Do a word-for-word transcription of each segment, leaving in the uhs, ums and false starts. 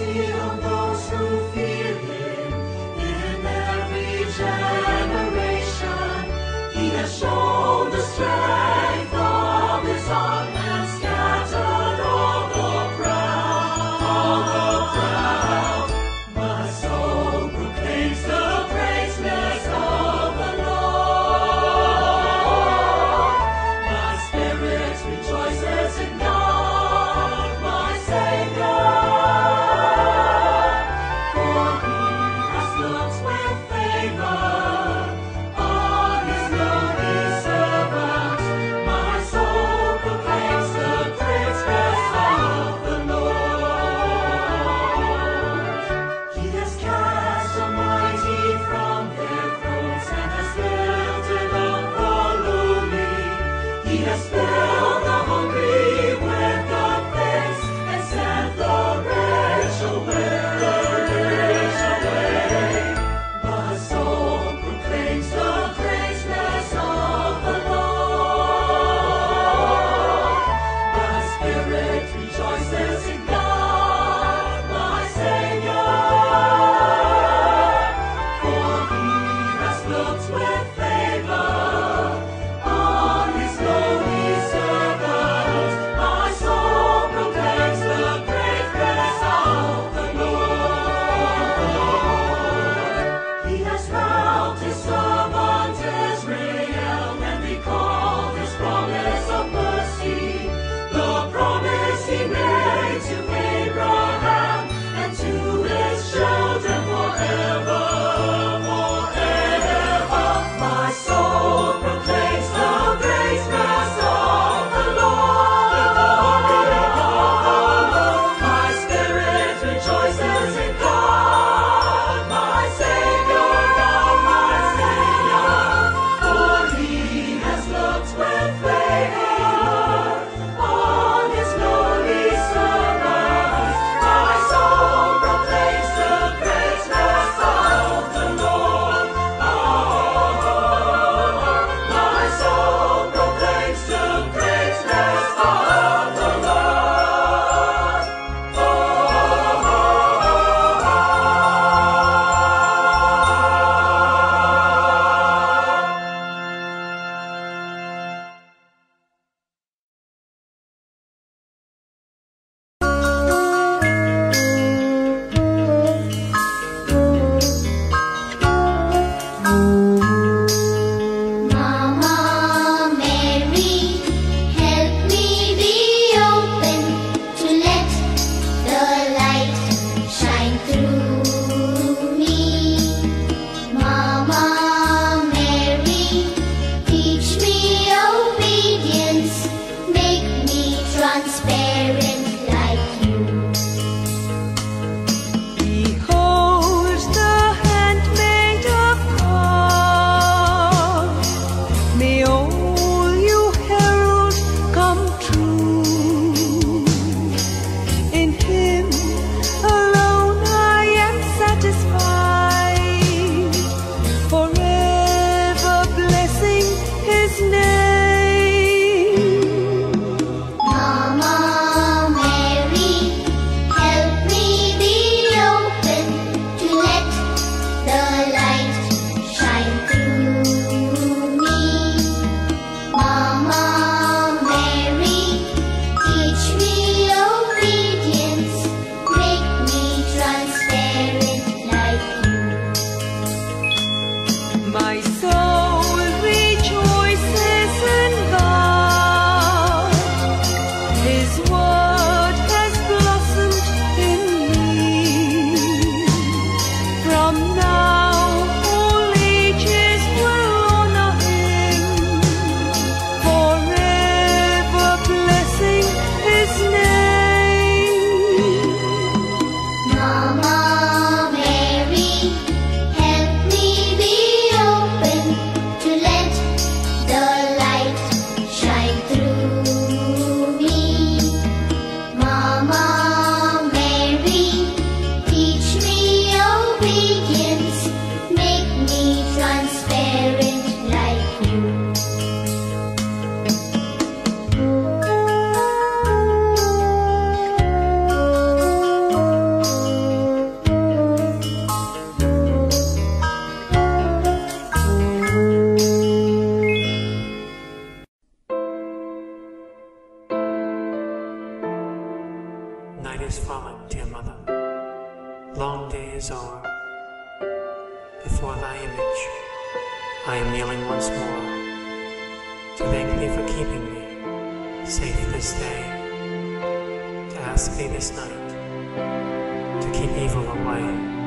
mercy on those who fear him. In every generation, he has shown the strength of his arm and scattered all the proud, all the proud. My soul proclaims the greatness of the Lord. My spirit rejoices in God, my Savior. long day is o'er. Before thy image I am kneeling once more, to thank thee for keeping me safe this day, to ask thee this night to keep evil away.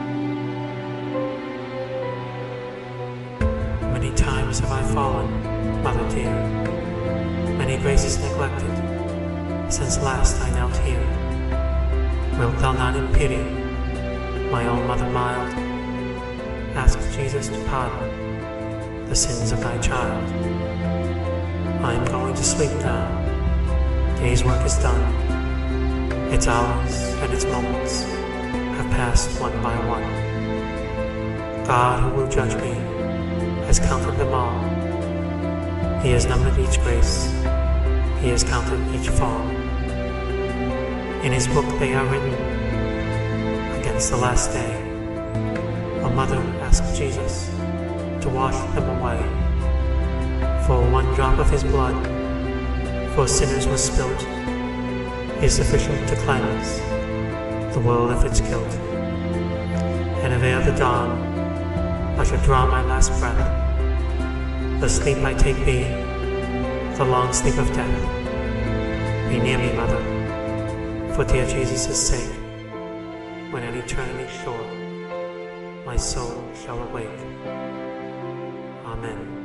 Many times have I fallen, mother dear, many graces neglected, since last I knelt here. Wilt thou not in pity, my own mother mild, ask Jesus to pardon the sins of thy child? I am going to sleep now, day's work is done, its hours and its moments have passed one by one. God, who will judge me, has counted them all. He has numbered each grace, he has counted each fall. In his book they are written against the last day. A mother asked Jesus to wash them away, for one drop of his blood for sinners was spilt is sufficient to cleanse the world of its guilt. And if ere the dawn I should draw my last breath, the sleep I take be the long sleep of death. Be near me, mother, for dear Jesus' sake, when at eternity's shore my soul shall awake. Amen.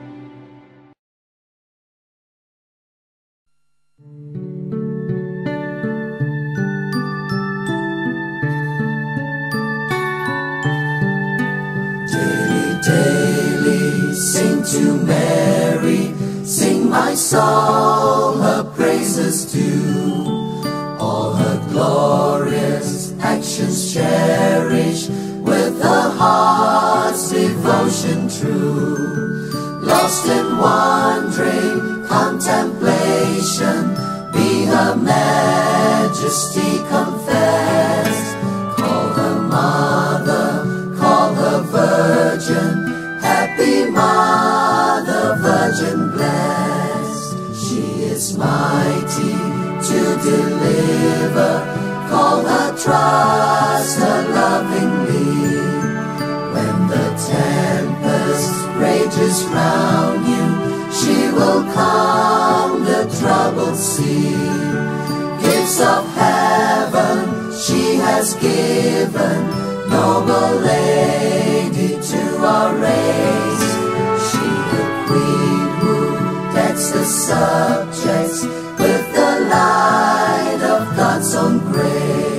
Daily, daily, sing to Mary, sing my soul her praises due. All her glorious actions cherish, with her heart's devotion true. Lost in wandering contemplation, be her majesty confessed. Call her mother, call her virgin, happy mother, virgin blessed. She is mighty to deliver, call her, trust her lovingly. When the tempest rages round you, she will calm the troubled sea. Gifts of heaven she has given, noble lady to our race. She the queen who decks the subjects with the light of God's own grace.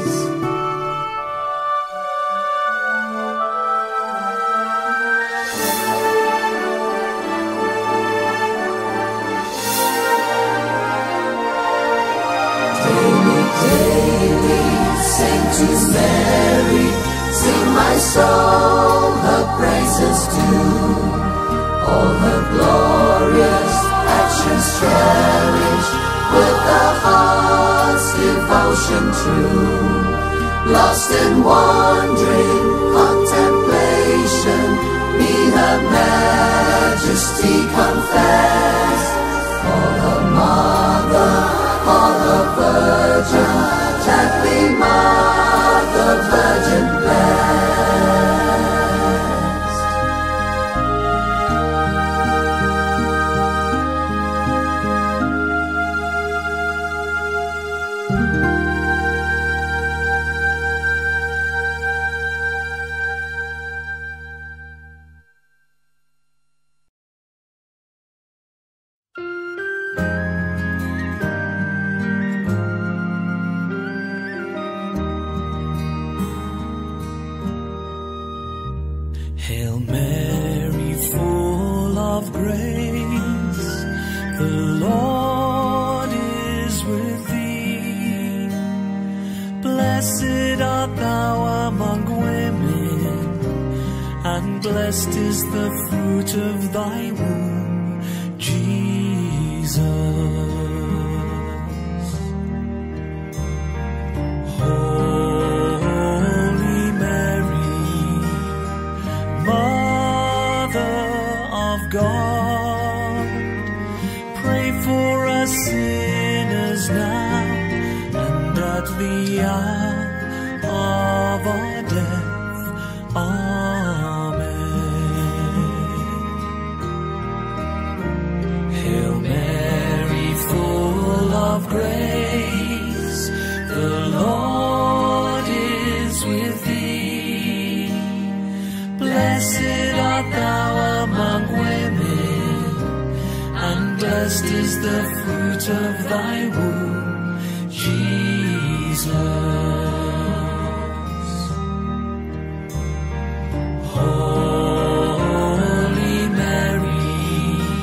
Daily, daily, sing to Mary, sing my soul her praises due. All her glorious actions cherish, with the heart's devotion true. Lost in wandering contemplation, be her majesty confessed. Call her mother, call her virgin, happy mother, virgin blessed. Hail Mary, full of grace, the Lord is with thee. Blessed art thou among women, and blessed is the fruit of thy womb, Jesus. God, pray for us sinners now and at the hour of our thee. Blessed art thou among women, and blessed is the fruit of thy womb, Jesus. Holy Mary,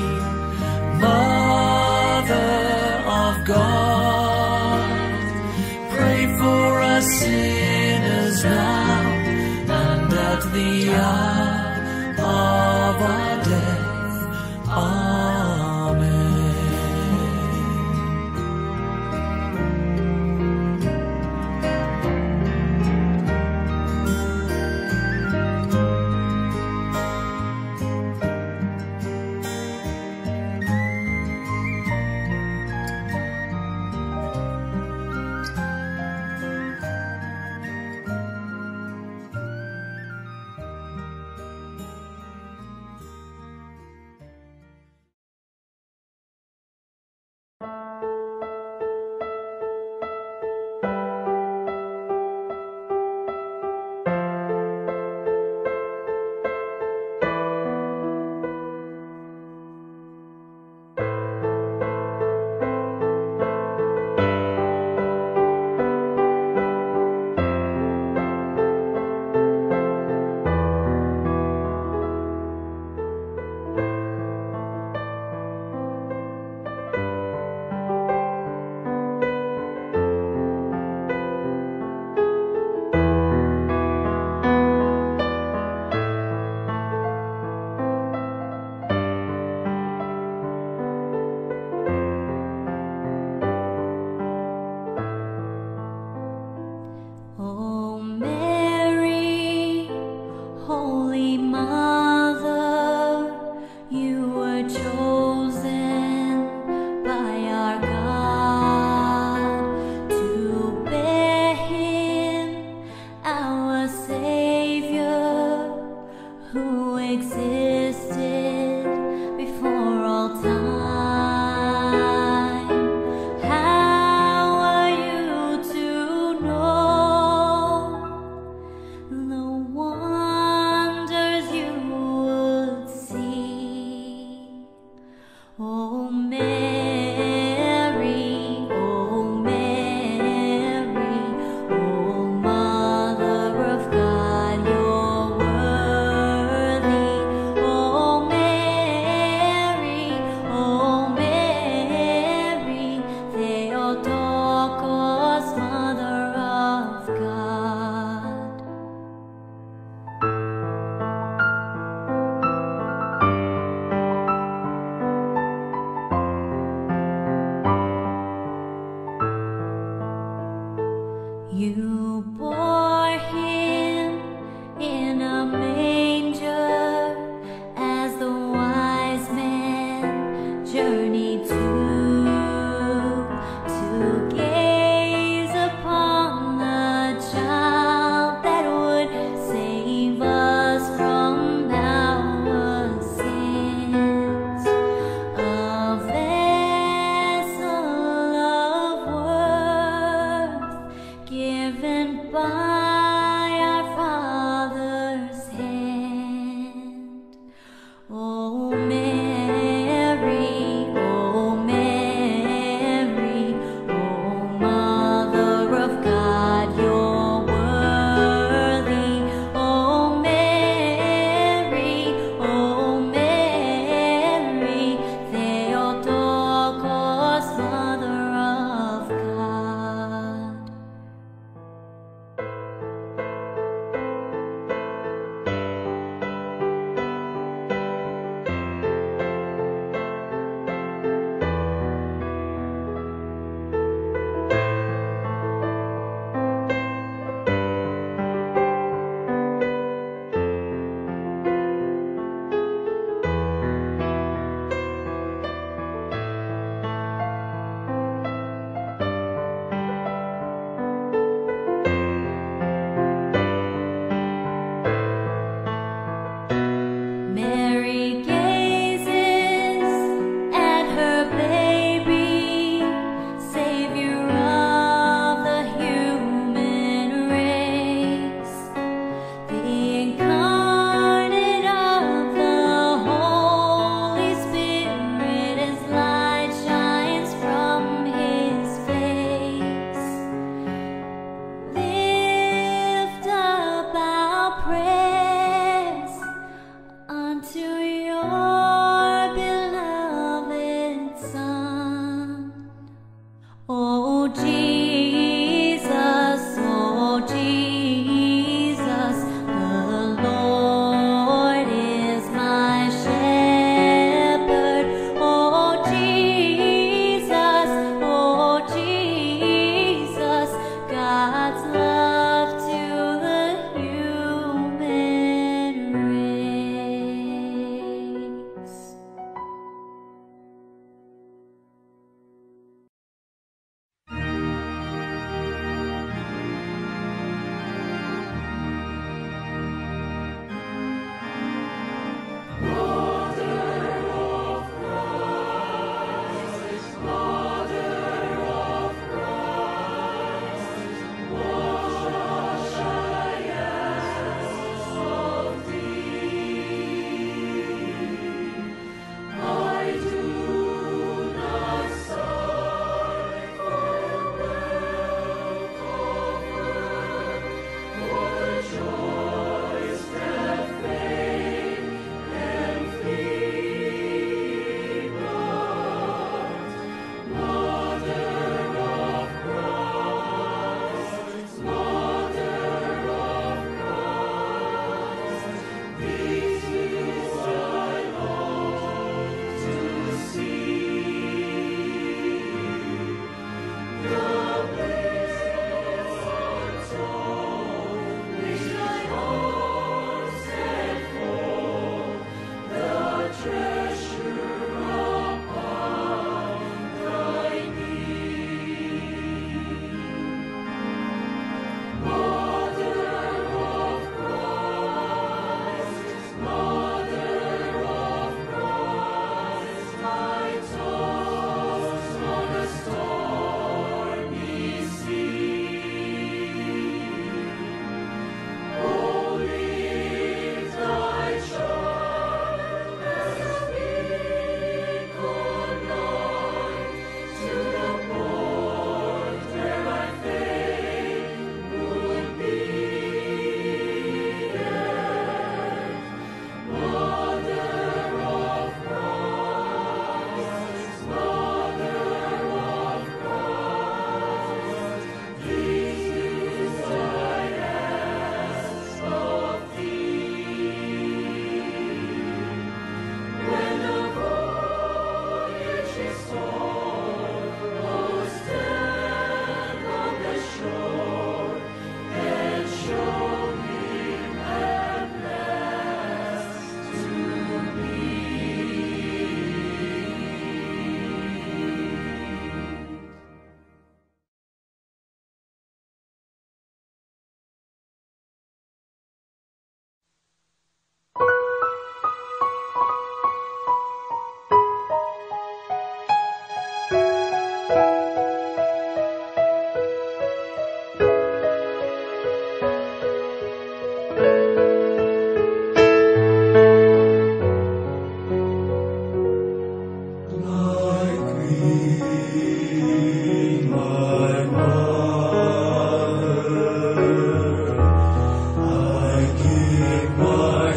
Mother of God, pray for us sinners now and at the hour of our death. Amen.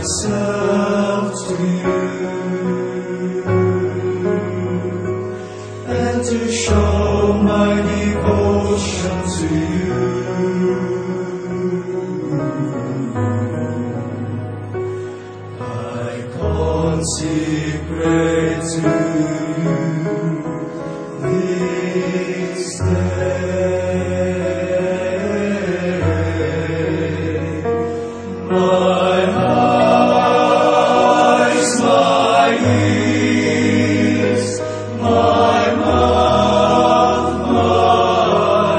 myself to you, and to show my devotion to you. I consecrate to you this day my eyes, my ears, my mouth, my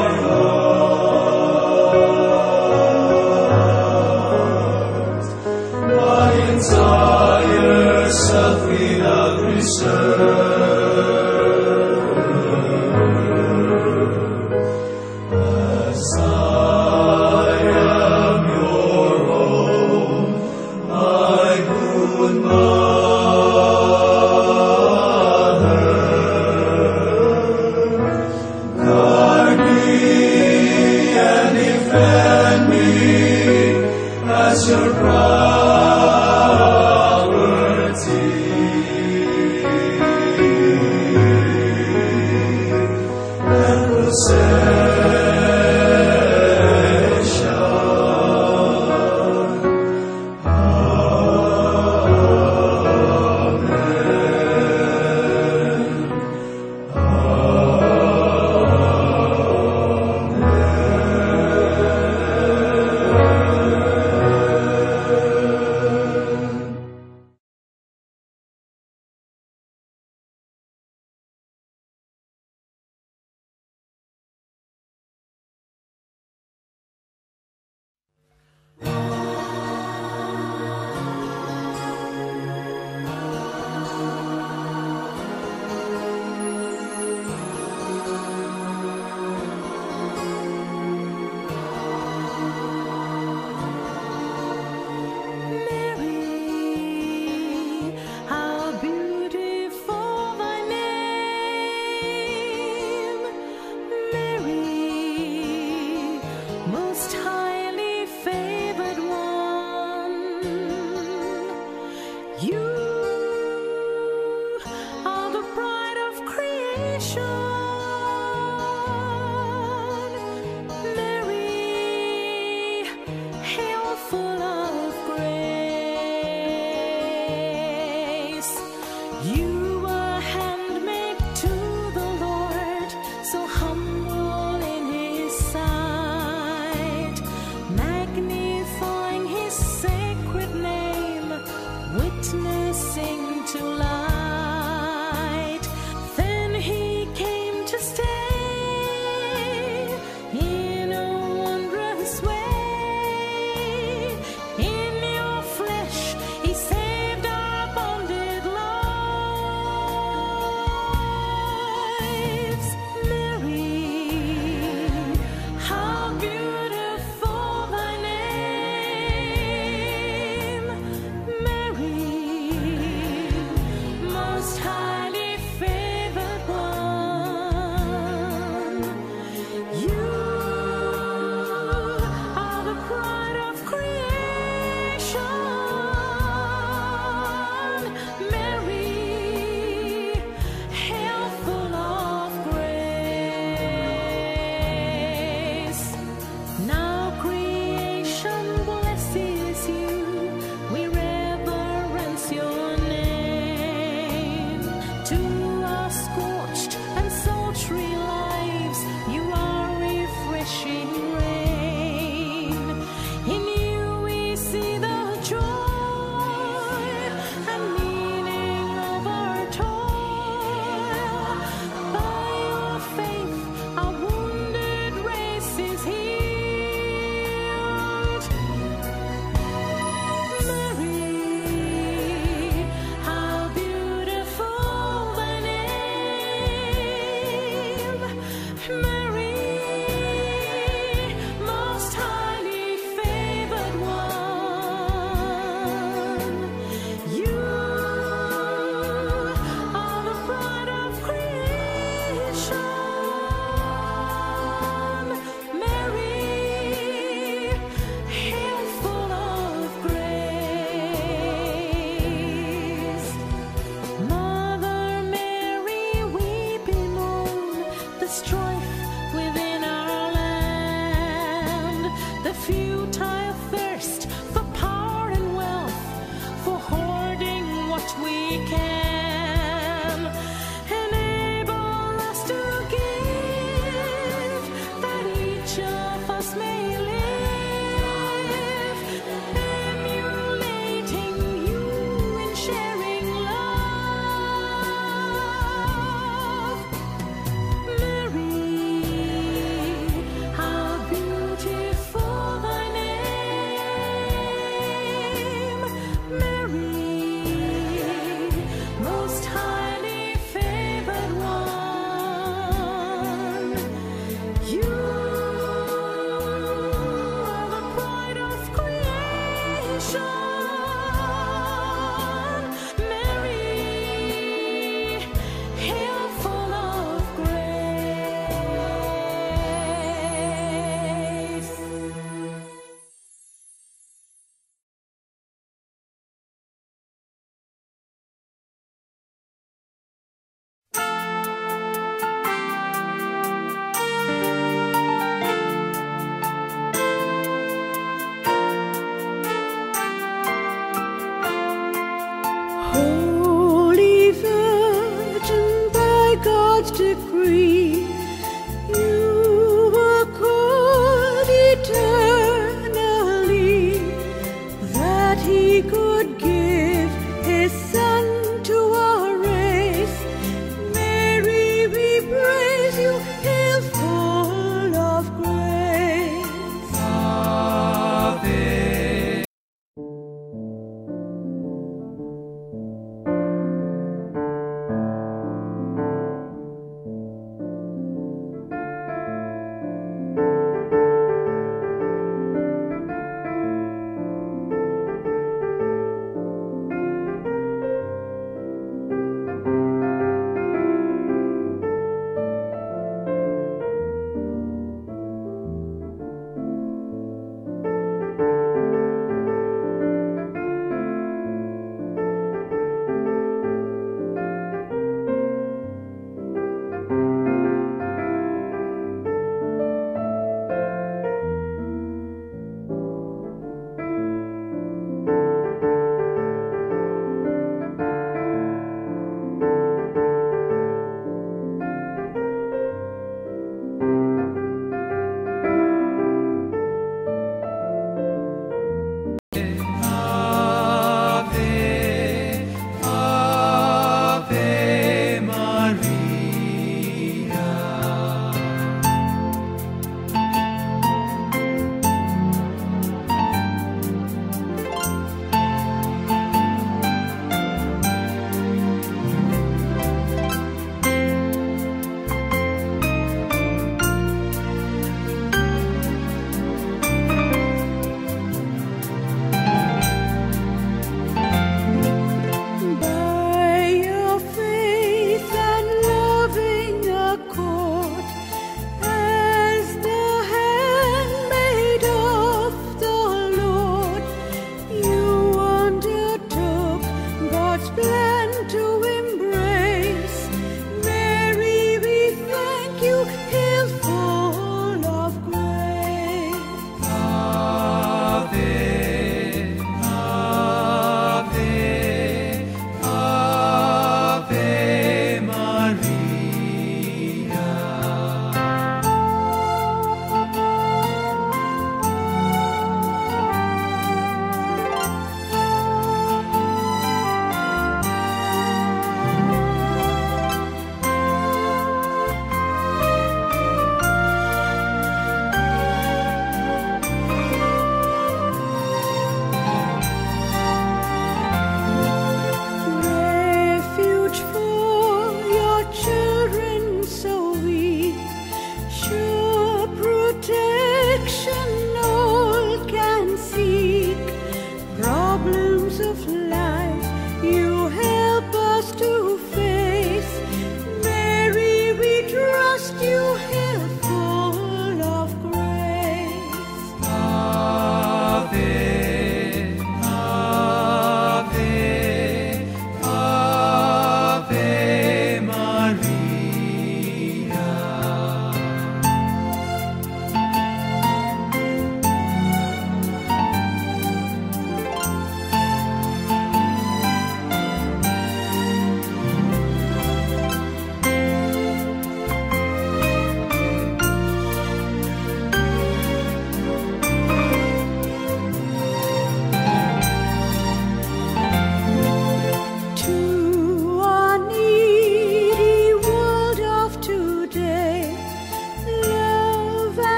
heart, my entire self without reserve. As I am your own, my good mother, guard me and defend me as your property, and in decree. You were called eternally, that He could give His Son to our race. Mary, we praise you, hail full of grace. Ave.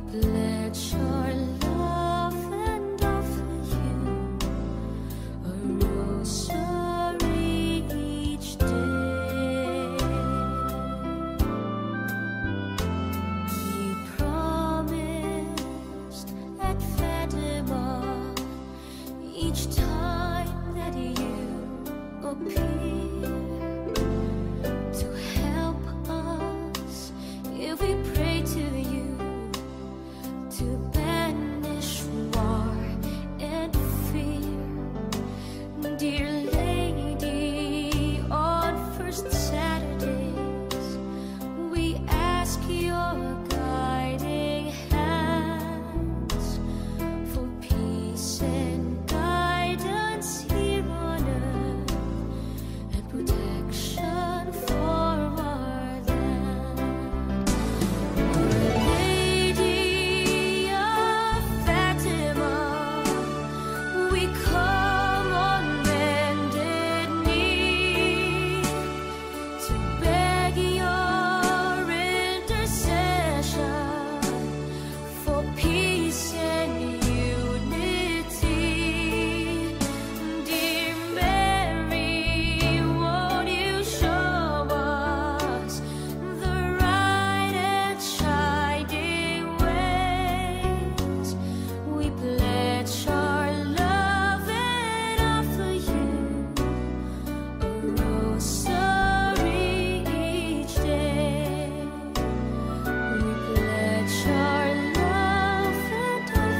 pledge our love and offer you a rosary each day. You promised at Fatima each time that you appear to help us if we pray to you, to banish war and fear. Dear Lady, on first Saturdays we ask your guiding hands for peace and guidance here on earth, and protection for our land. Our Lady of Fatima, we come on bended knee to beg your intercession for peace and unity. Dear Mary, won't you show us the right and shining ways? We pledge our love and offer you a rosary each day. We pledge our love and offer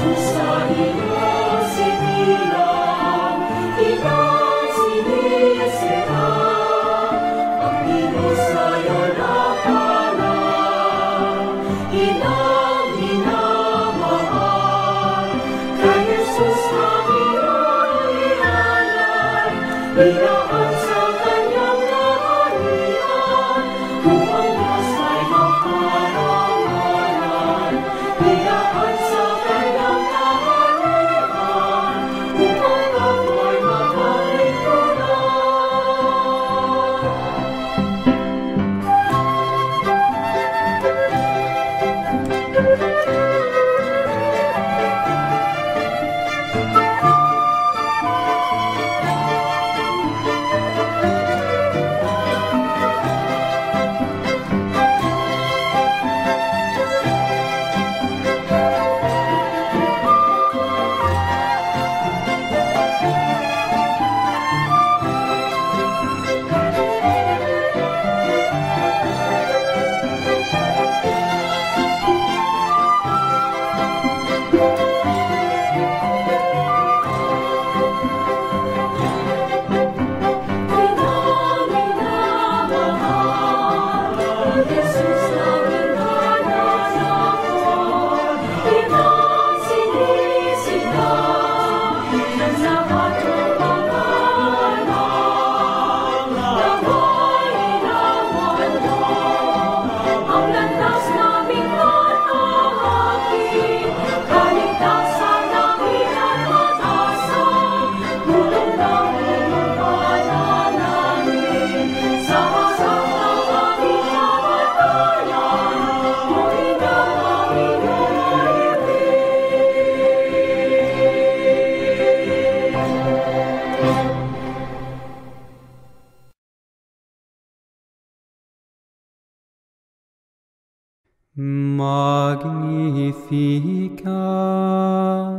Magnificat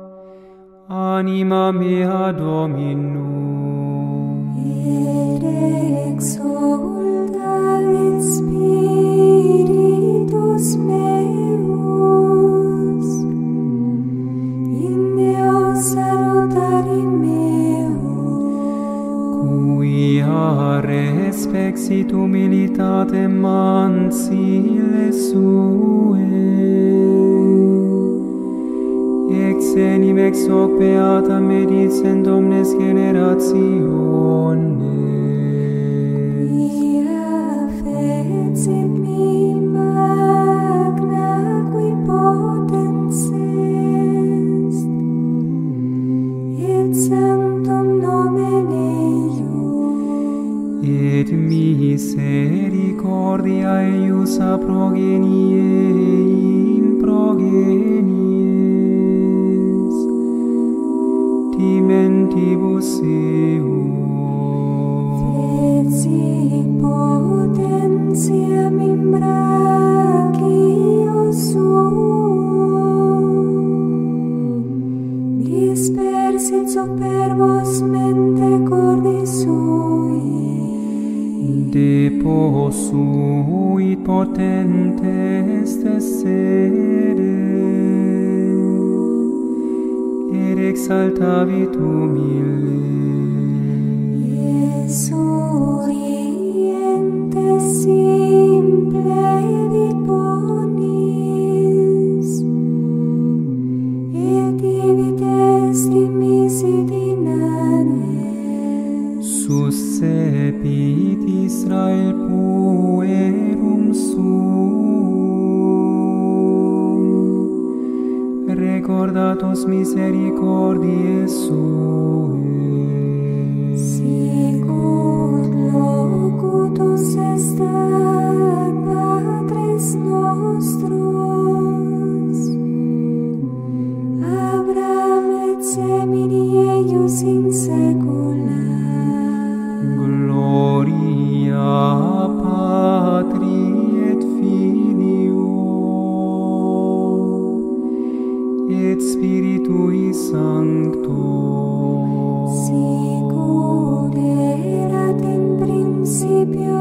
anima mea Dominum, Et exulta et spiritus meus in Deo salutari meo, quia respexit humilitatem mansile sue, ex enim ex hoc beata medicent omnes generationes. Quia fecit mi magna qui potens est, et sanctum nomen eius, Et misericordia eius a progenie in progenies, dimentibus eum, fecit potentiam in brachio suum, dispersit superbos mente cordis sui, deposuit potentes essere, et exaltavit humile. Surientes simple vit bonis, et divit est misit inane, Suscepit Israel puerum suum, recordatus misericordiae sue. sicut locutus est ad patres nostros, Abraham et semini eius in saecula. Gloria Patri et Filio et Spiritui Sancto, Sicut erat in principio